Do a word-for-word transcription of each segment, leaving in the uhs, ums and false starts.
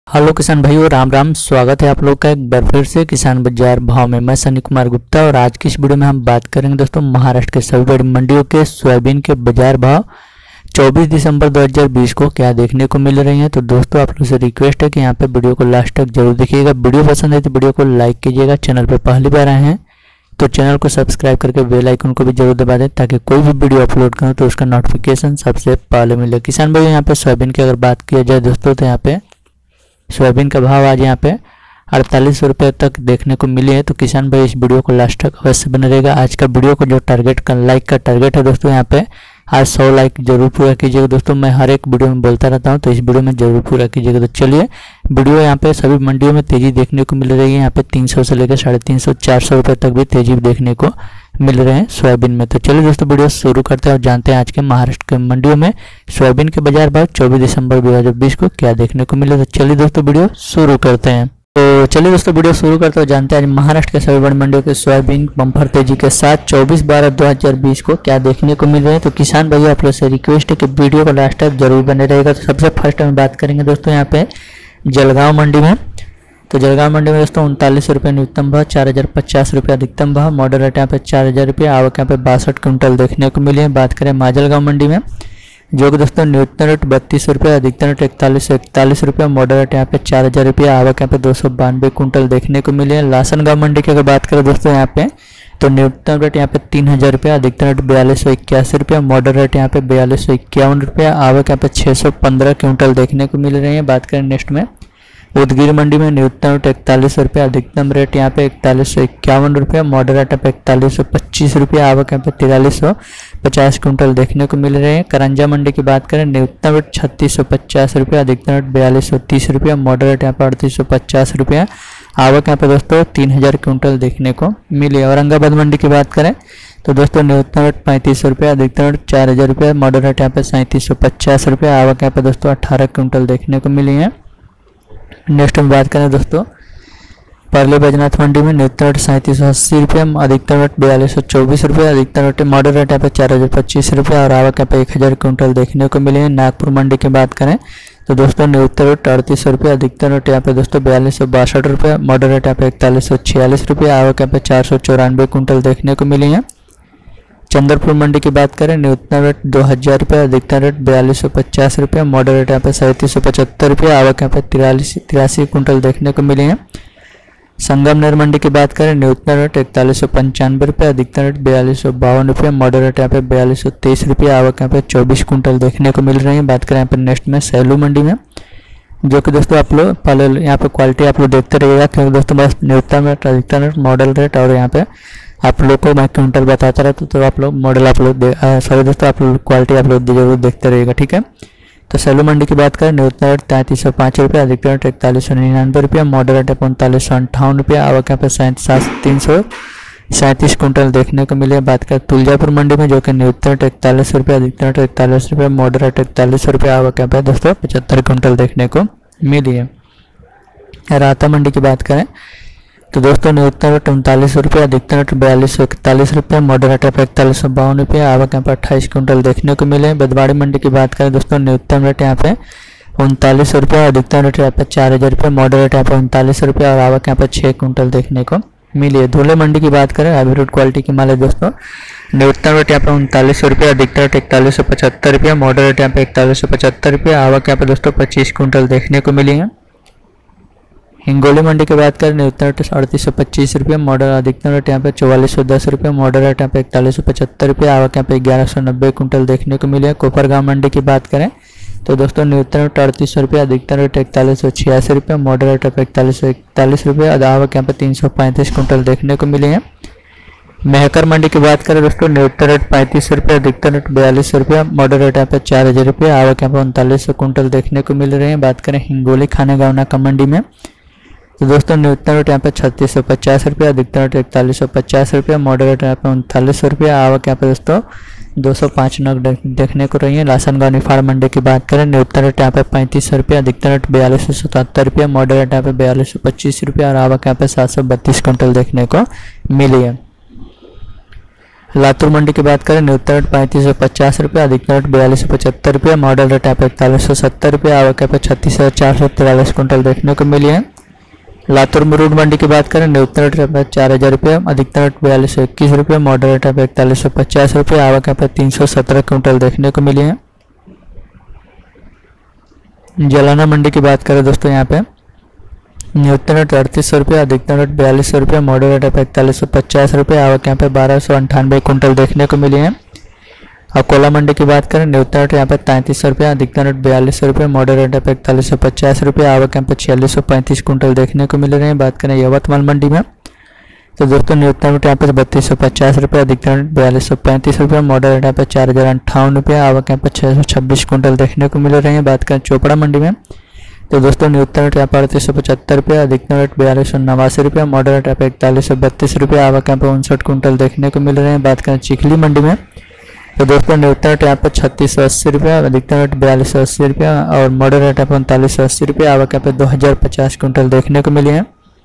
Hello किसान भाइयों, राम राम। स्वागत है आप लोग का एक बार फिर से किसान बाजार भाव में। मैं सनी कुमार गुप्ता और आज की इस वीडियो में हम बात करेंगे दोस्तों महाराष्ट्र के सभी बड़ी मंडियों के सोयाबीन के बाजार भाव चौबीस दिसंबर दो हज़ार बीस को क्या देखने को मिल रही हैं। तो दोस्तों आप लोग से रिक्वेस्ट है कि यहाँ पे वीडियो को लास्ट तक जरूर देखिएगा। वीडियो पसंद है तो वीडियो को लाइक कीजिएगा। चैनल पर पहली बार आए हैं तो चैनल को सब्सक्राइब करके बेल आइकन को भी जरूर दबा दें ताकि कोई भी वीडियो अपलोड करूँ तो उसका नोटिफिकेशन सबसे पहले मिले। किसान भाई यहाँ पे सोयाबीन की अगर बात किया जाए दोस्तों तो यहाँ पे सोयाबीन का भाव आज यहाँ पे अड़तालीस सौ रुपये तक देखने को मिली है। तो किसान भाई इस वीडियो को लास्ट तक अवश्य बने रहेगा। आज का वीडियो को जो टारगेट का लाइक का टारगेट है दोस्तों यहाँ पे आज सौ लाइक जरूर पूरा कीजिएगा। दोस्तों मैं हर एक वीडियो में बोलता रहता हूँ तो इस वीडियो में जरूर पूरा कीजिएगा। तो चलिए वीडियो यहाँ पे सभी मंडियों में तेजी देखने को मिल रही है। यहाँ पे तीन सौ से लेकर साढ़े तीन सौ चार सौ रुपये तक भी तेजी देखने को मिल रहे हैं सोयाबीन में। तो चलिए दोस्तों वीडियो शुरू करते हैं और जानते हैं आज के महाराष्ट्र के मंडियों में सोयाबीन के बाजार भाव चौबीस दिसंबर दो हज़ार बीस को क्या देखने को मिले। तो चलिए दोस्तों वीडियो शुरू करते हैं। तो चलिए दोस्तों वीडियो शुरू करते हैं जानते हैं आज महाराष्ट्र के सभी बड़ी मंडियों के सोयाबीन बम्पर तेजी के साथ चौबीस बारह दो हज़ार बीस को क्या देखने को मिल रहे हैं। तो किसान भैया आप लोग से रिक्वेस्ट है कि वीडियो को लास्ट तक जरूर बने रहेगा। तो सबसे फर्स्ट में बात करेंगे दोस्तों यहाँ पे जलगांव मंडी में। तो जलगांव मंडी में दोस्तों उनतालीस सौ रुपये न्यूनतम भाव, चार हज़ार पचास रुपये अधिकतम भाव, मॉडल रेट यहाँ पे चार हज़ार रुपये, आवक यहाँ पे बासठ कुंटल देखने को मिली है। बात करें माजलगांव मंडी में जो कि दोस्तों न्यूनतम रेट बत्तीस सौ रुपये, अधिकतम रेट इकतालीस सौ इकतालीस रुपये, मॉडल रेट यहाँ पे चार हज़ार रुपये, आवक यहाँ पे दो सौ बानवे कुंटल देखने को मिली है। लासनगांव मंडी की अगर बात करें दोस्तों यहाँ पे तो न्यूनतम रेट यहाँ पे तीन हज़ार रुपये, अधिकतम रेट बयालीस सौ इक्यासी रुपये, मॉडल रेट यहाँ पे बयालीस सौ इक्यावन रुपये, आवक यहाँ पे छः सौ पंद्रह क्विंटल देखने को मिल रही है। बात करें नेक्स्ट में उदगीर मंडी में न्यूनतम रेट इकतालीस सौ रुपये, अधिकतम रेट यहाँ पे इकतालीस सौ इक्यावन रुपये, मॉडल रेट पे इकतालीस सौ पच्चीस रुपये, आवक यहाँ पे तिरालीस सौ पचास कुंटल देखने को मिल रहे हैं। करंजा मंडी की बात करें न्यूनतम रेट छत्तीस सौ पचास रुपये, अधिकतम रेट बयालीस सौ तीस रुपये, मॉडल रेट यहाँ पे अड़तीस सौ पचास रुपये, आवक यहाँ पे दोस्तों तीन हज़ार क्विंटल देखने को मिली। औरंगाबाद मंडी की बात करें तो दोस्तों न्यूनतम रेट पैंतीस सौ रुपये, अधिकतम रेट चार हज़ार रुपये, मॉडल रेट यहाँ पे सैंतीस सौ पचास रुपये, आवक यहाँ पे दोस्तों अट्ठारह क्विंटल देखने को मिली है। नेक्स्ट में बात करें दोस्तों परले बैजनाथ मंडी में न्यूनतम रेट सैंतीस सौ अस्सी रुपये, अधिकतम रेट बयालीस सौ चौबीस रुपये, अधिकतम रेट मॉडल रेट यहाँ पे चार हज़ार पच्चीस रुपये और आवक यहाँ पे एक हज़ार क्विंटल देखने को मिले हैं। नागपुर मंडी की बात करें तो दोस्तों न्यूनतम रेट अड़तीस सौ रुपये, अधिकतम रेट यहाँ पे दोस्तों बयालीस सौ बासठ रुपये, मॉडल रेट यहाँ पे इकतालीस सौ छियालीस रुपये, आवक यहाँ पे चार सौ चौरानवे कुंटल देखने को मिली है। चंद्रपुर मंडी की बात करें न्यूनतम रेट दो हज़ार रुपये, अधिकतम रेट बयालीस सौ पचास रुपये, मॉडल रेट यहाँ पे सैंतीस सौ पचहत्तर रुपये, आवक यहाँ पे तिरालीस तिरासी कुंटल देखने को मिली है। संगमनेर मंडी की बात करें न्यूनतम रेट इकतालीस सौ पंचानवे रुपये, अधिकतम रेट बयालीस सौ बावन रुपये, मॉडल रेट यहाँ पे बयालीस सौ तेईस रुपये, आवक यहाँ पे चौबीस कुंटल देखने को मिल रही है। बात करें यहाँ पे नेक्स्ट में सैलू मंडी में जो कि दोस्तों आप लोग पहले यहाँ पे क्वालिटी आप लोग देखते रहिएगा क्योंकि दोस्तों बस न्यूनतम रेट, अधिकतम रेट, मॉडल रेट और यहाँ पे आप लोग को मैं क्विंटल बताता रहता तो आप लोग मॉडल आप लोग सॉरी दोस्तों आप लोग क्वालिटी आप लोग जरूर देखते रहिएगा, ठीक है। तो सैलू मंडी की बात करें न्यूनतम रेट तैंतीस सौ पाँच रुपये, अधिकतम रेट इकतालीस सौ निन्यानवे रुपये, मॉडल रेट उनतालीस सौ अंठावन रुपये, आवक यहाँ पे सैंतीस तीन सौ सैंतीस कुंटल देखने को मिले। बात करें तुलजापुर मंडी में जो कि न्यूनतम रेट इकतालीस रुपये, अधिकतम रेट इकतालीस रुपये, मॉडल रेट इकतालीस सौ रुपये, आवक यहाँ पे दोस्तों पचहत्तर कुंटल देखने को मिली है। राता मंडी की बात करें तो दोस्तों न्यूनतम रेट उनतालीस सौ रुपये, अधिकतम रेट बयालीस सौ इकतालीस रुपये, मॉडल रेट पर इकतालीस सौ बावन रुपये, आवक यहाँ पर अट्ठाईस कुंटल देखने को मिले। बदवाड़ी मंडी की बात करें दोस्तों न्यूनतम रेट यहाँ पे उनतालीस सौ रुपये, अधिकतम रेट यहाँ पे चार हज़ार रुपये, मॉडल रेट यहाँ पे उनतालीस रुपये और आवक यहाँ पर छः कुंटल देखने को मिली है। धुले मंडी की बात करें हाईब्रिड क्वालिटी की माल है दोस्तों न्यूनतम रेट यहाँ पे उनतालीस सौ रुपये, अधिकतम रेट इकतालीस सौ पचहत्तर रुपये, मॉडल रेट यहाँ पे इकतालीस सौ पचहत्तर रुपये, आवक यहाँ पे दोस्तों पच्चीस कुंटल देखने को मिली है। हिंगोली मंडी की बात करें न्यूनतम रेट अड़तीस सौ पच्चीस रुपये, मॉडल अधिकतम रेट यहाँ पे चौवालीस सौ दस रुपये, मॉडल रेट यहाँ पे इकतालीस सौ पचहत्तर रुपये, आवक यहाँ पे ग्यारह सौ नब्बे कुंटल देखने को मिले। कोपरगांव मंडी की बात करें तो दोस्तों न्यूनतम रेट अड़तीस सौ रुपये, अधिकतम रेट इकतालीस सौ छियासी रुपये, मॉडल रेट पे इकतालीस सौ इकतालीस रुपये, आवक यहाँ पे तीन सौ पैंतीस कुंटल देखने को मिले हैं। मेहकर मंडी की बात करें दोस्तों न्यूनतम रेट पैंतीस सौ रुपये, अधिकतम रेट बयालीस सौ रुपये, मॉडल रेट यहाँ पे चार हज़ार रुपये, आवक यहाँ पे उनतालीस सौ कुंटल देखने को मिल रहे हैं। बात करें हिंगोली खानेगांव नाका मंडी में तो दोस्तों न्यूनतम रेट यहाँ पे छत्तीस सौ पचास रुपये, अधिकतम रेट इकतालीस सौ पचास रुपये, मॉडल रेट यहाँ पे उनतालीस सौ रुपये, आवक यहाँ पे दोस्तों दो सौ पाँच नग देखने को रही है। लासनगांव निफाड़ मंडी की बात करें न्यूनतम रेट यहाँ पे पैंतीस सौ रुपये, अधिकतम रेट बयालीस सौ सतहत्तर रुपये, मॉडल रेट यहाँ पे बयालीस सौ पच्चीस रुपये और आवक यहाँ पे सात सौ बत्तीस कुंटल देखने को मिली है। लातूर मंडी की बात करें, न्यूनतम रेट पैंतीस सौ पचास रुपये, अधिकतम रेट बयालीस सौ पचहत्तर रुपये, मॉडल रेट यहाँ पे इकतालीस सौ सत्तर रुपये, आवक यहाँ पे छत्तीस हज़ार चार सौ तिरालीस कुंटल देखने को मिली है। लातूर मुरुड मंडी की बात करें, न्यूनतम रेट यहाँ पे चार हज़ार रुपये, अधिकतम रेट बयालीस सौ इक्कीस रुपये, मॉडल रेट यहाँ पे इकतालीस सौ पचास रुपये, आवक यहाँ पे तीन सौ सत्रह कुंटल देखने को मिली है। जलाना मंडी की बात करें दोस्तों, यहाँ पे न्यूनतम रेट अड़तीस सौ रुपये, अधिकतम रेट बयालीस सौ रुपये, मॉडल रेट यहाँ पे इकतालीस सौ पचास रुपये, आवक यहाँ पे बारह सौ अंठानवे कुंटल देखने को मिली है। अकोला मंडी की बात करें, न्यूनतम रेट यहाँ पे तैंतीस सौ रुपये, अधिकतम रेट बयालीस सौ रुपये, मॉडल रेट यहाँ पे इकतालीस सौ पचास रुपये, आवक यहाँ पे छियालीस सौ पैंतीस कुंटल देखने को मिल रहे हैं। बात करें यवतमाल मंडी में तो दोस्तों न्यूनतम रेट यहाँ पे बत्तीस सौ पचास रुपये, अधिकतम रेट बयालीस सौ पैंतीस रुपये, मॉडल रेट यहाँ पे चार हज़ार अंठावन रुपये, आवक यहाँ पे छः सौ छब्बीस कुंटल देखने को मिल रहे हैं। बात करें चोपड़ा मंडी में तो दोस्तों न्यूनतम रेट यहाँ पर अड़तीस सौ पचहत्तर रुपये, अधिकतम रेट बयालीस सौ नवासी रुपये, मॉडल रेट यहाँ पे इकतालीस सौ बत्तीस रुपये, आवक यहाँ पे उनसठ कुंटल देखने को मिल रहे हैं। बात करें चिखली मंडी में तो दोस्तों न्यूनतम रेट यहाँ पे छत्तीस सौ अस्सी रुपये, अधिकतम रेट बयालीस सौ अस्सी रुपये और मॉडल रेट यहाँ पे उनतालीस सौ अस्सी रुपये, आवक यहाँ पे दो हज़ार पचास कुंटल देखने को मिली है।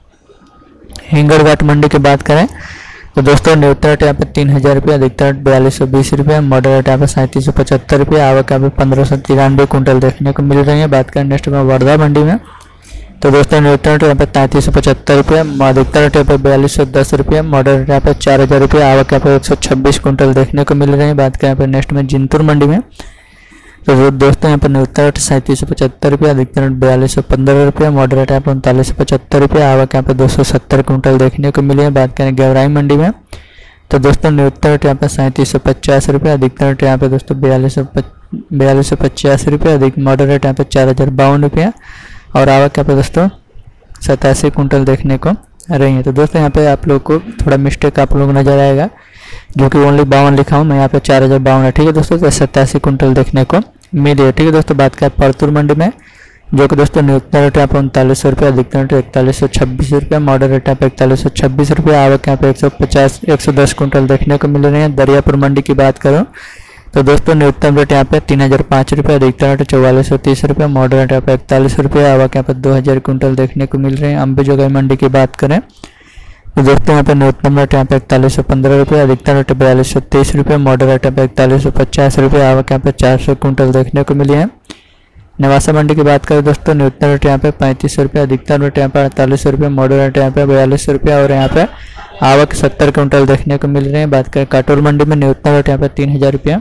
हिंगरघाट मंडी की बात करें तो दोस्तों न्यूनतम रेट यहाँ पे तीन हज़ार रुपये, अधिकतम रेट बयालीस सौ बीस रुपये, मॉडल रेट यहाँ पे सैंतीस सौ पचहत्तर रुपये, आवक यहाँ पे पंद्रह सौ तिरानवे कुंटल देखने को मिल रही है। बात करें नेक्स्ट में वर्धा मंडी में तो दोस्तों न्यूनतम रेट यहाँ पे तैंतीस सौ पचहत्तर रुपये, अधिकतम रेट यहाँ पे बयालीस सौ दस रुपये, मॉडल रेट यहाँ पे चार हज़ार रुपये, आवक यहाँ पे एक सौ छब्बीस कुंटल देखने को मिल रहे हैं। बात करें यहाँ पे नेक्स्ट में जिंतूर मंडी में तो दोस्तों यहाँ पर न्यूनतम रेट सैंतीस सौ पचहत्तर रुपये, अधिकतम रेट बयालीस सौ पंद्रह रुपये, मॉडल रेट यहाँ पे उनतालीस सौ पचहत्तर रुपये, आवक यहाँ पे दो सौ सत्तर कुंटल देखने को मिली है। बात करें गेवराई मंडी में तो दोस्तों न्यूनतम रेट यहाँ पे सैंतीस सौ पचास रुपये, अधिकतम रेट यहाँ पे दोस्तों बयालीस सौ बयालीस सौ पचास रुपये, अधिक मॉडल रेट यहाँ पे चार हज़ार बावन रुपये और आवक यहाँ पे दोस्तों सतासी कुंटल देखने को रही है। तो दोस्तों यहाँ पे आप लोग को थोड़ा मिस्टेक आप लोग नजर आएगा, जो कि ओनली बावन लिखा हूँ मैं, यहाँ पे चार हज़ार बावन है। ठीक है दोस्तों, तो सतासी कुंटल देखने को मिली है। ठीक है दोस्तों, बात करें परतूर मंडी में जो कि दोस्तों न्यूनतम रेट यहाँ पे उनतालीस सौ रुपये, अधिकतम रेट इकतालीस सौ छब्बीस रुपये, मॉडल रेट यहाँ पे इकतालीस सौ छब्बीस रुपये, आवक यहाँ पे एक सौ पचास एक सौ दस कुंटल देखने को मिल रहे हैं। दरियापुर मंडी की बात करूँ तो दोस्तों न्यूनतम रेट यहाँ पे तीन हज़ार पाँच रुपये, अधिकतम रेट चौवालीस सौ तीस रुपये, मॉडल रेट यहाँ पे इकतालीस रुपये, आवक यहाँ पे दो हज़ार कुंटल देखने को मिल रहे हैं। अम्बेजोगाई मंडी की बात करें तो दोस्तों यहाँ पे न्यूनतम रेट यहाँ पे इकतालीस सौ पंद्रह रुपये, अधिकतम रेट बयालीस सौ तेईस रुपये, मॉडल रेट यहाँ पे इकतालीस सौ पचास रुपये, आवक यहाँ पे चार सौ कुंटल देखने को मिली है। नवासा मंडी की बात करें दोस्तों न्यूनतम रेट यहाँ पे पैंतीस सौ रुपये, अधिकतम रेट यहाँ पे अड़तालीस सौ रुपये, मॉडल रेट यहाँ पे बयालीस सौ रुपये और यहाँ पे आवक सत्तर कुंटल देखने को मिल रहे हैं। बात करें काटोल मंडी में न्यूनतम रेट यहाँ पे तीन हज़ार रुपया,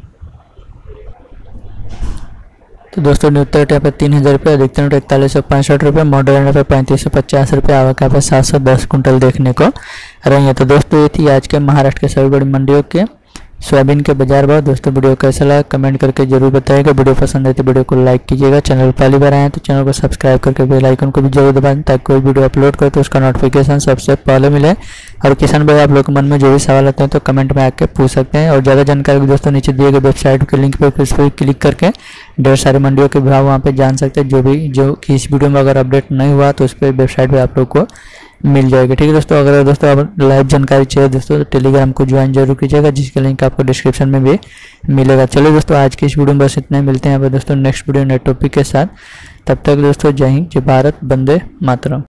तो दोस्तों न्यूनतम रेट यहाँ पे तीन हज़ार रुपये, अधिकतम रेट इकतालीस सौ पैंसठ रुपये, मॉडल यहाँ पे पैंतीस सौ पचास रुपये, आवक यहाँ पे सात सौ दस कुंटल देखने को रही है। तो दोस्तों ये थी आज के महाराष्ट्र के सभी बड़ी मंडियों के सोयाबीन के बाजार भाव। दोस्तों वीडियो कैसा लगा कमेंट करके जरूर बताइएगा। वीडियो पसंद है तो वीडियो को लाइक कीजिएगा। चैनल पहली बार आए हैं तो चैनल को सब्सक्राइब करके बेल आइकन को भी जरूर दबाएं ताकि कोई वीडियो अपलोड करे तो उसका नोटिफिकेशन सबसे पहले मिले। और किसान भाई आप लोग के मन में जो भी सवाल आते हैं तो कमेंट में आके पूछ सकते हैं। और ज़्यादा जानकारी दोस्तों नीचे दिए गए वेबसाइट के लिंक पर उस पर क्लिक करके ढेर सारे मंडियों के भाव वहाँ पर जान सकते हैं। जो भी जो कि इस वीडियो में अगर अपडेट नहीं हुआ तो उस पर वेबसाइट पर आप लोग को मिल जाएगी। ठीक है दोस्तों, अगर दोस्तों आप लाइव जानकारी चाहिए दोस्तों तो टेलीग्राम को ज्वाइन जरूर कीजिएगा, जिसका लिंक आपको डिस्क्रिप्शन में भी मिलेगा। चलिए दोस्तों आज की इस वीडियो में बस इतना ही, मिलते हैं यहाँ पर दोस्तों नेक्स्ट वीडियो नए टॉपिक के साथ। तब तक दोस्तों जय हिंद, जय भारत, वंदे मातरम।